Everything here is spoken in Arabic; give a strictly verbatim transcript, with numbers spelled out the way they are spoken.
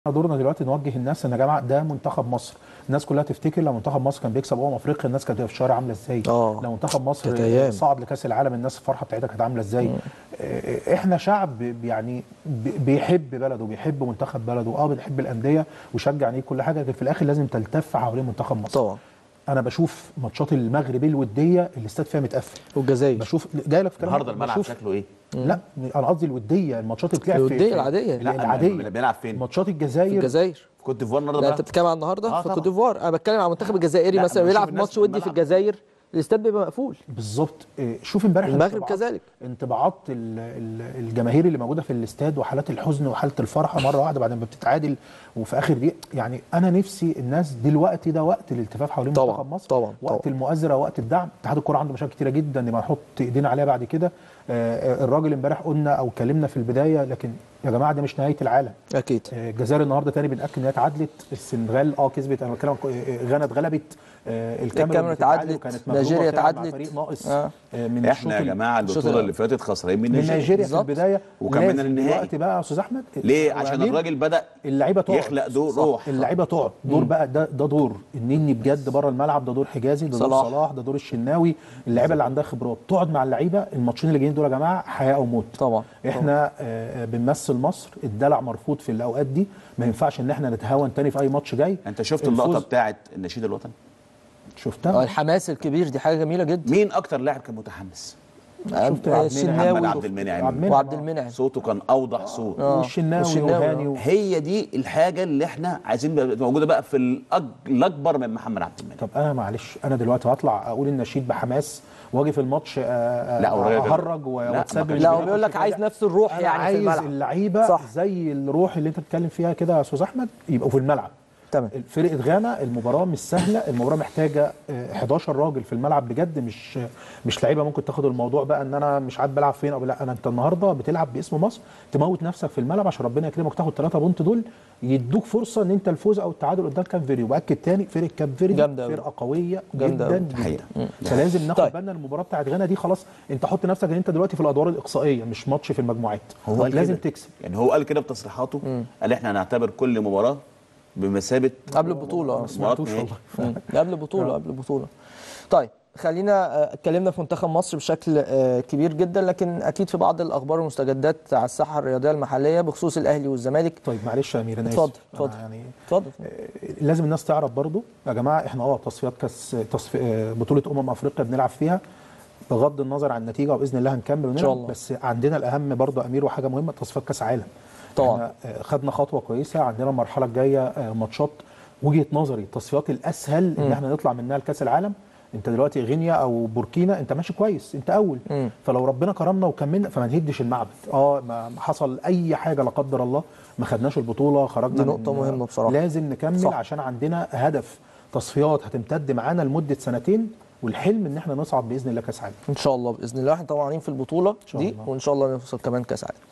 دورنا دلوقتي نوجه الناس ان يا جماعه ده منتخب مصر. الناس كلها تفتكر لو منتخب مصر كان بيكسب امم افريقيا الناس كانت في الشارع عامله ازاي؟ اه لو منتخب مصر ايام صعد لكاس العالم الناس الفرحه بتاعتها كانت عامله ازاي؟ احنا شعب يعني بيحب بلده، بيحب منتخب بلده، اه بنحب الانديه ويشجع عليه كل حاجه، لكن في الاخر لازم تلتف حوالين منتخب مصر. طبعا. انا بشوف ماتشات المغرب الوديه الاستاد فيها متقفل، والجزائر بشوف جاي لك في كلام النهارده الملعب شكله ايه؟ لا انا قصدي الوديه، الماتشات اللي بتلعب في الوديه في العاديه لا العاديه اللي بيلعب فين؟ ماتشات في الجزائر الجزائر في كوت ديفوار النهارده. لا انت بتتكلم عن النهارده آه في كوت ديفوار، انا بتكلم عن المنتخب الجزائري لا مثلا أنا بيلعب بشوف ماتش الناس ودي في الملعب. الجزائر الاستاد بيبقى مقفول بالظبط. شوف امبارح المغرب انطباعات كذلك. انطباعات ال- ال- الجماهير اللي موجوده في الاستاد وحالات الحزن وحاله الفرحه مره واحده بعد ما بتتعادل وفي اخر دقيقه. يعني انا نفسي الناس دلوقتي ده وقت الالتفاف حوالين طبعا منتخب مصر، طبعا وقت طبعا. المؤازره، وقت الدعم. اتحاد الكوره عنده مشاكل كتيره جدا نبقى نحط ايدينا عليها بعد كده. آه، الراجل امبارح قلنا او اتكلمنا في البدايه، لكن يا جماعه ده مش نهايه العالم. اكيد. آه، الجزائر النهارده تاني بنأكد ان هي اتعادلت، السنغال اه كسبت، انا بتكلم غانا اتغلبت، آه، الكاميرون اتعادلت، وكانت نيجيريا بتلعب مع اتعادلت. فريق ناقص. آه. آه، من احنا يا جماعه البطوله اللي فاتت خسرانين من من نيجيريا نيجيريا في بالظبط. البدايه، وكملنا لازم للنهائي. دلوقتي بقى يا استاذ احمد ليه؟ عشان الراجل بدا اللعيبه تقعد يخلق دور صح. روح. اللعيبه تقعد دور بقى، ده ده دور النني بجد بره الملعب، ده دور حجازي، ده دور صلاح. صلاح، ده دور الشناوي، اللعيبه اللي عندها خبرات تقعد مع اللعيبه. الماتشين اللي جايين دول يا جماعه حياه او موت. طبعا احنا آه بنمثل مصر، الدلع مرفوض في الاوقات دي، ما ينفعش ان احنا نتهاون تاني في اي ماتش جاي. انت شفت اللقطه بتاعت النشيد الوطني؟ شفتها. الحماس الكبير دي حاجه جميله جدا. مين اكتر لاعب كان متحمس؟ شفت الشناوي محمد عبد المنعم. وعبد المنعم صوته كان اوضح صوت. آه. والشناوي وهاني و... هي دي الحاجه اللي احنا عايزين تبقى موجوده بقى في الأج... الاكبر من محمد عبد المنعم. طب انا معلش انا دلوقتي هطلع اقول النشيد بحماس واجي في الماتش لا اهرج واتسبب؟ لا هو بيقول لك عايز نفس الروح يعني في الملعب. عايز اللعيبه صح. زي الروح اللي انت بتتكلم فيها كده يا استاذ احمد يبقوا في الملعب. تمام. فرقه غانا المباراه مش سهله، المباراه محتاجه حداشر راجل في الملعب بجد، مش مش لعيبه ممكن تاخد الموضوع بقى ان انا مش عارف بلعب فين او لا. انا انت النهارده بتلعب باسم مصر، تموت نفسك في الملعب عشان ربنا يكرمك تاخد ثلاثة بونت دول يدوك فرصه ان انت الفوز او التعادل قدام كاب فيردي. وباكد تاني فرقه كاب فيردي فرقه قويه جدا جدا، فلازم ناخد طيب. بالنا المباراه بتاعت غانا دي. خلاص انت حط نفسك ان انت دلوقتي في الادوار الاقصائيه مش ماتش في المجموعات، هو لازم تكسب. يعني هو قال كده بتصريحاته، مم. قال احنا هنعتبر كل مباراه بمثابه قبل البطوله. ما سمعتوش والله. قبل البطوله قبل البطوله. طيب خلينا اتكلمنا في منتخب مصر بشكل كبير جدا، لكن اكيد في بعض الاخبار والمستجدات على الساحه الرياضيه المحليه بخصوص الاهلي والزمالك. طيب معلش يا امير انا اتفضل اتفضل يعني اتفضل. لازم الناس تعرف برضو يا جماعه احنا اه تصفيات كاس تصفي بطوله امم افريقيا بنلعب فيها بغض النظر عن النتيجه، وباذن الله هنكمل ونلعب، بس عندنا الاهم برضو يا امير وحاجه مهمه تصفيات كاس عالم. طبعا خدنا خطوه كويسه، عندنا المرحله الجايه ماتشات وجهه نظري التصفيات الاسهل ان احنا نطلع منها لكاس العالم. انت دلوقتي غينيا او بوركينا انت ماشي كويس، انت اول، م. فلو ربنا كرمنا وكملنا فما نهدش المعبد. اه ما حصل اي حاجه لا قدر الله ما خدناش البطوله خرجنا، دي نقطه مهمه بصراحه، لازم نكمل صح. عشان عندنا هدف تصفيات هتمتد معانا لمده سنتين، والحلم ان احنا نصعد باذن الله كاس عالم ان شاء الله. باذن الله احنا طبعا في البطوله دي، وان شاء الله نوصل كمان كاس عالم.